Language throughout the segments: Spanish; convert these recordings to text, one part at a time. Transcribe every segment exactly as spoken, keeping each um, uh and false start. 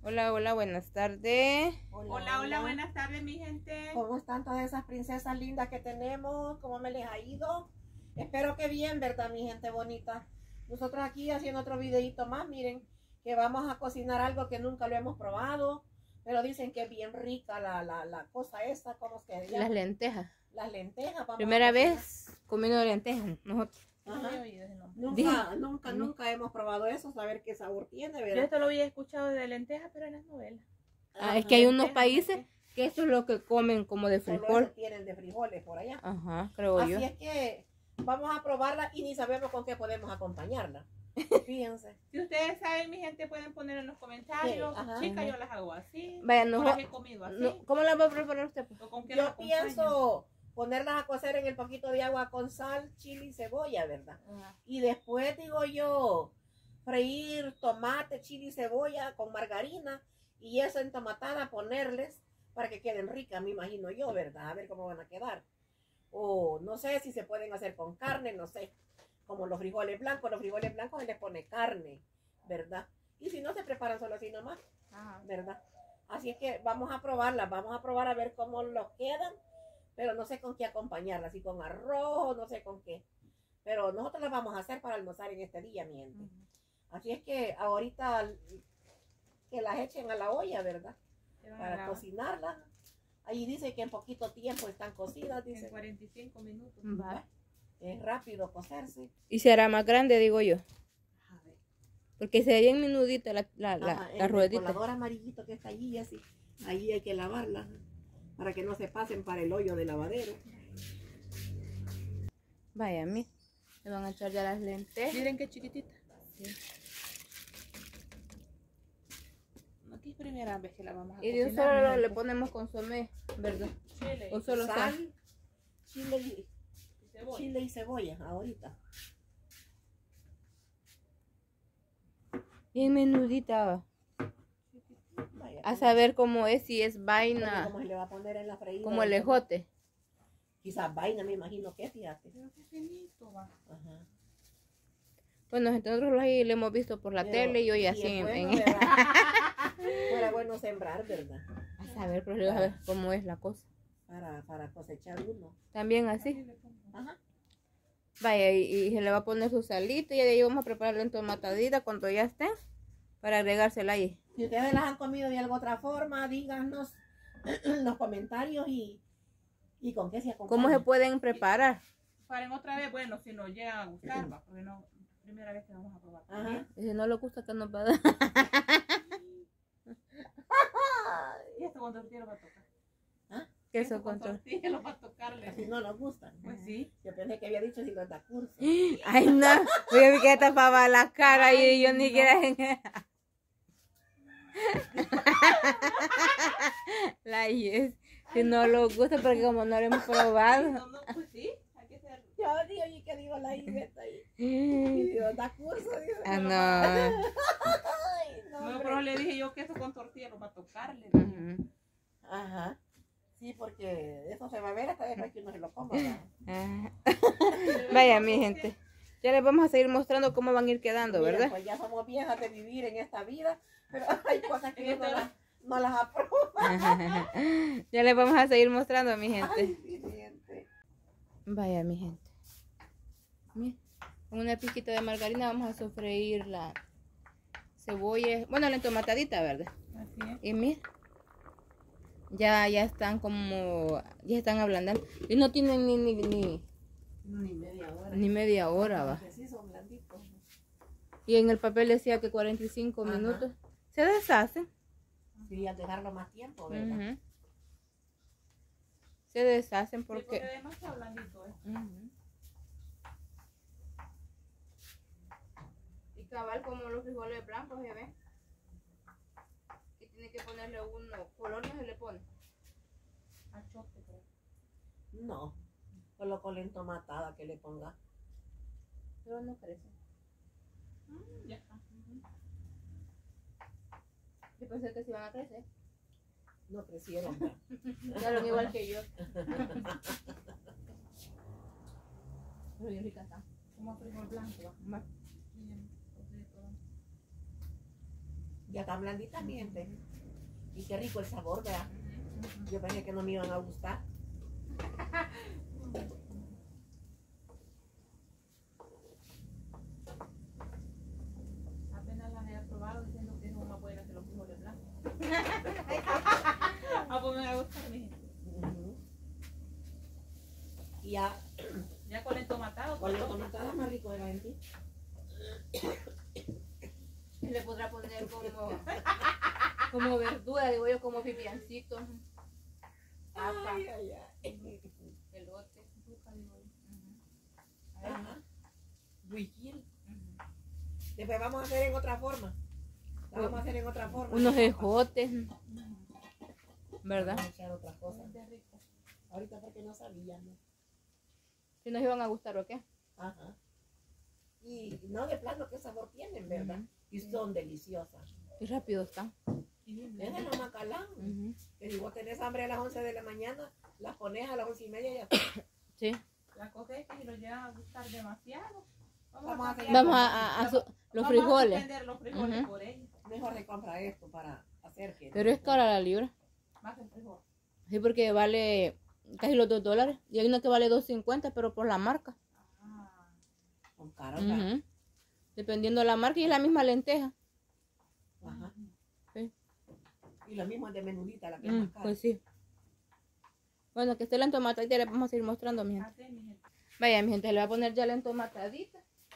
Hola, hola, buenas tardes. Hola, hola, hola, buenas tardes, mi gente. ¿Cómo están todas esas princesas lindas que tenemos? ¿Cómo me les ha ido? Espero que bien, ¿verdad, mi gente bonita? Nosotros aquí haciendo otro videito más, miren, que vamos a cocinar algo que nunca lo hemos probado, pero dicen que es bien rica la, la, la cosa esta, ¿cómo es que se llama? Las lentejas. Las lentejas. Vamos Primera vez comiendo lentejas, nosotros. Ajá. Nunca, Dije, nunca, nunca hemos probado eso, saber qué sabor tiene, ¿verdad? Yo esto lo había escuchado de lentejas, pero en las novelas. Ah, es que hay unos países que esto es lo que comen como de Solo frijol. eso tienen de frijoles por allá. Ajá, creo Así yo. es que vamos a probarla y ni sabemos con qué podemos acompañarla. Fíjense. Si ustedes saben, mi gente, pueden poner en los comentarios. Sí, ajá. Chicas, yo las hago así. Vaya, no no, las he comido así. no, ¿cómo las va a preparar usted? Pues? ¿O con qué las Yo acompañan? pienso ponerlas a cocer en el poquito de agua con sal, chile y cebolla, ¿verdad? Ajá. Y después, digo yo, freír tomate, chile y cebolla con margarina y esa entomatada ponerles para que queden ricas, me imagino yo, ¿verdad? A ver cómo van a quedar. O no sé si se pueden hacer con carne, no sé. Como los frijoles blancos, los frijoles blancos se les pone carne, ¿verdad? Y si no, se preparan solo así nomás, Ajá. ¿verdad? Así es que vamos a probarlas, vamos a probar a ver cómo los quedan, pero no sé con qué acompañarlas, si con arroz, no sé con qué. Pero nosotros las vamos a hacer para almorzar en este día, mi gente. Uh-huh. Así es que ahorita que las echen a la olla, ¿verdad? Para cocinarlas. Ahí dice que en poquito tiempo están cocidas, dice. En cuarenta y cinco minutos. Va. Es rápido cocerse. Y será más grande, digo yo. A ver. Porque se ve bien menudita la, la, la, Ajá, la el ruedita. colador amarillito que está allí, así. Ahí hay que lavarla para que no se pasen para el hoyo de lavadero. Vaya, a mí. Le van a echar ya las lentejas. Miren qué chiquitita. Sí. Aquí es primera vez que la vamos a Y de un cocinar, solo mi le gente. ponemos consomé, ¿verdad? Chile O y solo sal. Sal, chile y, cebolla. chile y cebolla, ahorita. Bien menudita. Vaya, A saber cómo es, si es oye, vaina, ¿cómo se le va a poner en la freída? como el ejote. Quizás vaina, me imagino que, fíjate. Pero qué finito va. Ajá. Bueno, nosotros ahí lo hemos visto por la Pero tele y hoy sí así es en, bueno, en- ¿verdad? Fuera bueno sembrar, ¿verdad? a saber, pero a ver cómo es la cosa. Para, para cosechar uno. También así. Ajá. Vaya, y, y se le va a poner su salita y de ahí vamos a preparar la entomatadita cuando ya esté para agregársela ahí. Si ustedes las han comido de alguna otra forma, díganos en los comentarios y, y con qué se acompaña. ¿Cómo se pueden preparar? Paren otra vez, bueno, si nos llegan a gustar, va, porque no, primera vez que vamos a probar. Ajá. Y si no le gusta, que nos va a dar. Y esto con tortilla lo va a tocar. ¿Ah? Queso Esto con con tortilla. tortilla lo va a tocarle. Así no nos gustan. Pues sí. Yo pensé que había dicho si los da curso. Ay, no. Yo vi que tapaba la cara y yo ni siquiera. La yes. Si no lo gusta, porque como no lo hemos probado. No, no, pues sí, hay que ser. Yo digo, oye, ¿qué digo la Iveta ahí? Y digo, da curso. Dice, Ah, pero- no. Ay, no, No, hombre. pero le dije yo que eso con tortilla lo va a tocarle. Ujú. Ajá. Sí, porque eso se va a ver hasta después que uno se lo coma, ¿verdad? Ah. Vaya, mi gente. Ya les vamos a seguir mostrando cómo van a ir quedando, Mira, ¿verdad? pues ya somos viejas de vivir en esta vida, pero hay cosas que uno no las, no las aprueba. Ya les vamos a seguir mostrando, mi gente. Ay, sí, gente. Vaya, mi gente. Mira, con una pizquita de margarina vamos a sofreír la cebolla. Bueno, la entomatadita, ¿verdad? Así es. Y mira, ya, ya están como, ya están ablandando. Y no tienen ni, ni, ni, Ni media hora. ni media hora, va. Porque sí son blanditos. Y en el papel decía que cuarenta y cinco Ajá. minutos. Se deshacen. Sí, al dejarlo más tiempo, ¿verdad? Ujú. Se deshacen Sí, porque porque... además está blandito, ¿eh? Ujú. Y cabal como los frijoles blancos, ¿ya ven? Que tiene que ponerle uno, colonia se le pone. Achote, creo. No, solo con la entomatada que le ponga. Pero no crece. Mm, ya está. Ujú. Yo pensé que se iban a crecer. No crecieron. ¿verdad? Quedaron igual que yo. Pero bien rica está. Como frijol blanco, va. Va. Bien, tortilla, todo. Ya está blandita, mi gente. Y qué rico el sabor, ¿verdad? Yo pensé que no me iban a gustar. Apenas las he probado diciendo que son más buenas que los frijoles blancos. Ah, pues me va a gustar, mi gente. Uh-huh. Y ya, Ya con el tomatado. con la tomatada más rico de la gente. Le podrá poner como, como verdura, digo yo, como pipiancito. Papa, Ay, ay, ay. elote, yuca, digo yo. Ujú. Ajá. Huijil. Después vamos a hacer en otra forma. La vamos a hacer en otra forma. Unos ejotes, ¿verdad? Vamos a echar otras cosas. Qué rico. Ahorita porque no sabíamos. Si nos iban a gustar o qué. Ajá. Y no de plano qué sabor tienen, ¿verdad? Ujú. Y son deliciosas. Y rápido están. Y bien Es de blanco. los macalán. Ujú. Que si vos tenés hambre a las once de la mañana, las pones a las once y media y ya está. Sí. La cosa es que si los llega a gustar demasiado, Vamos a cambiar. Vamos a, a- a su- los Vamos frijoles. a suspender los frijoles Ujú. por ellos. Mejor se compra esto para hacer que... Pero es cara la libra. Más el frijol. Sí, porque vale casi los dos dólares. Y hay una que vale dos cincuenta, pero por la marca. Ah, Son caros, ¿verdad? Ujú. Dependiendo de la marca, y es la misma lenteja. Ajá. Sí. Y lo mismo es de menudita, la que es Mm, más cara. pues sí. Bueno, que esté la entomatadita, le vamos a ir mostrando, mi gente. así, mi gente. Vaya, mi gente, le voy a poner ya la entomatadita.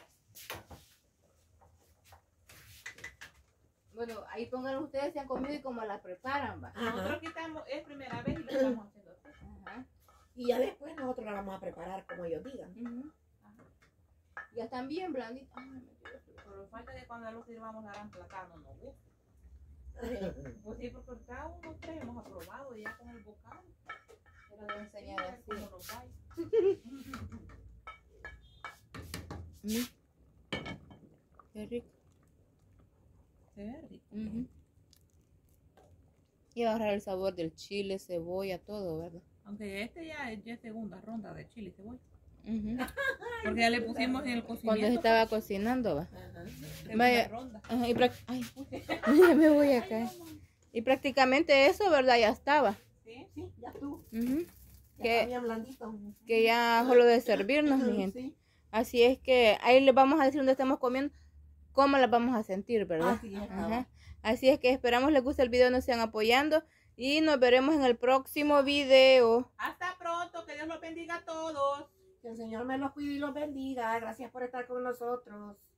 Bueno, ahí pongan ustedes si han comido y cómo la preparan, va. Ajá. Nosotros quitamos, es primera vez y lo estamos haciendo así. Ajá. Y ya después nosotros la vamos a preparar como ellos digan. Ujú. Ya están bien blanditas. Ay, me quiero frío. Pero falta que cuando los sirvamos la harán platano, no gusta. Pues sí, porque cada uno tres hemos aprobado y ya con el bocado. Yo les voy a enseñar así. Cómo nos va. Mm. Qué rico. Se ve rico. Ujú. Y va a agarrar el sabor del chile, cebolla, todo, ¿verdad? Aunque este ya es ya segunda ronda de chile y cebolla. Ujú. Porque ya le pusimos en el Cuando se cocimiento. estaba cocinando, va. Ajá. Segunda Vaya. ronda. Ajá, y prac- Ay, ya me voy a caer. Y prácticamente eso, ¿verdad? Ya estaba. ¿Sí? Sí, ya tú. Ujú. Ya Que- está bien blandito. Que ya solo de servirnos, mi gente. Sí. Así es que ahí les vamos a decir dónde estamos comiendo, cómo las vamos a sentir, ¿verdad? Así es, Ajá. Así es que esperamos les guste el video, nos sigan apoyando y nos veremos en el próximo video. Hasta pronto, que Dios los bendiga a todos. Que el Señor me los cuide y los bendiga. Gracias por estar con nosotros.